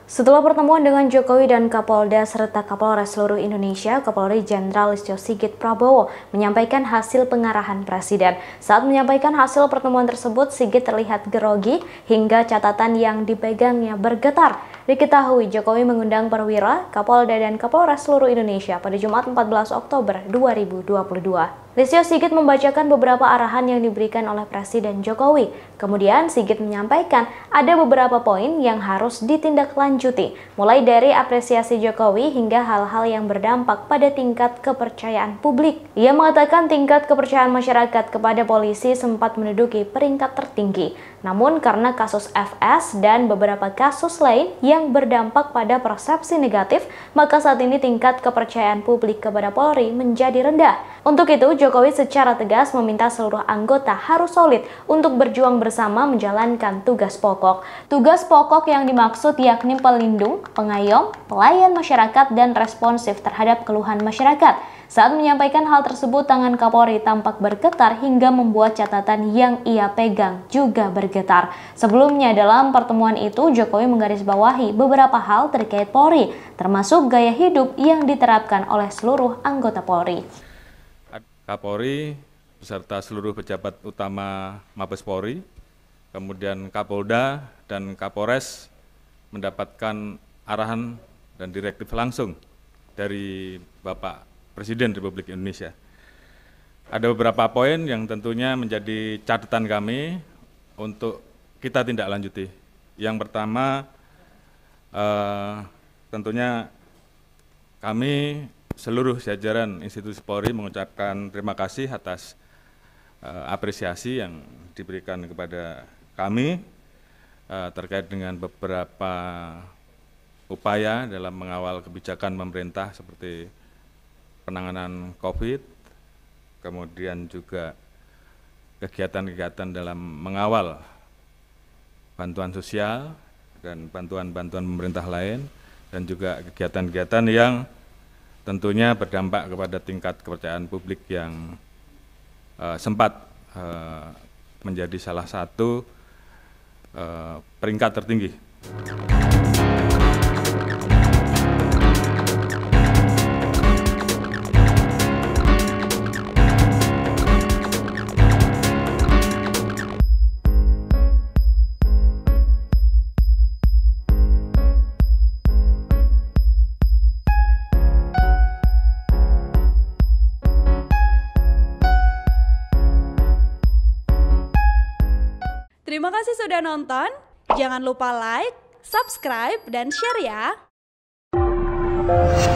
Setelah pertemuan dengan Jokowi dan Kapolda serta Kapolres seluruh Indonesia, Kapolri Jenderal Listio Sigit Prabowo menyampaikan hasil pengarahan Presiden. Saat menyampaikan hasil pertemuan tersebut, Sigit terlihat grogi hingga catatan yang dipegangnya bergetar. Diketahui Jokowi mengundang perwira, Kapolda dan Kapolres seluruh Indonesia pada Jumat 14 Oktober 2022. Listio Sigit membacakan beberapa arahan yang diberikan oleh Presiden Jokowi. Kemudian Sigit menyampaikan ada beberapa poin yang harus ditindaklanjuti, mulai dari apresiasi Jokowi hingga hal-hal yang berdampak pada tingkat kepercayaan publik. Ia mengatakan tingkat kepercayaan masyarakat kepada polisi sempat menduduki peringkat tertinggi. Namun karena kasus FS dan beberapa kasus lain yang berdampak pada persepsi negatif, maka saat ini tingkat kepercayaan publik kepada Polri menjadi rendah. Untuk itu, Jokowi secara tegas meminta seluruh anggota harus solid untuk berjuang bersama menjalankan tugas pokok. Tugas pokok yang dimaksud yakni pelindung, pengayom, pelayan masyarakat, dan responsif terhadap keluhan masyarakat. Saat menyampaikan hal tersebut, tangan Kapolri tampak bergetar hingga membuat catatan yang ia pegang juga bergetar. Sebelumnya dalam pertemuan itu, Jokowi menggarisbawahi beberapa hal terkait Polri, termasuk gaya hidup yang diterapkan oleh seluruh anggota Polri. Kapolri beserta seluruh pejabat utama Mabes Polri, kemudian Kapolda dan Kapolres mendapatkan arahan dan direktif langsung dari Bapak Presiden Republik Indonesia. Ada beberapa poin yang tentunya menjadi catatan kami untuk kita tindak lanjuti. Yang pertama, tentunya kami seluruh jajaran institusi Polri mengucapkan terima kasih atas apresiasi yang diberikan kepada kami terkait dengan beberapa upaya dalam mengawal kebijakan pemerintah seperti penanganan COVID, kemudian juga kegiatan-kegiatan dalam mengawal bantuan sosial dan bantuan-bantuan pemerintah lain, dan juga kegiatan-kegiatan yang tentunya berdampak kepada tingkat kepercayaan publik yang sempat menjadi salah satu peringkat tertinggi. Terima kasih sudah nonton. Jangan lupa like, subscribe, dan share ya.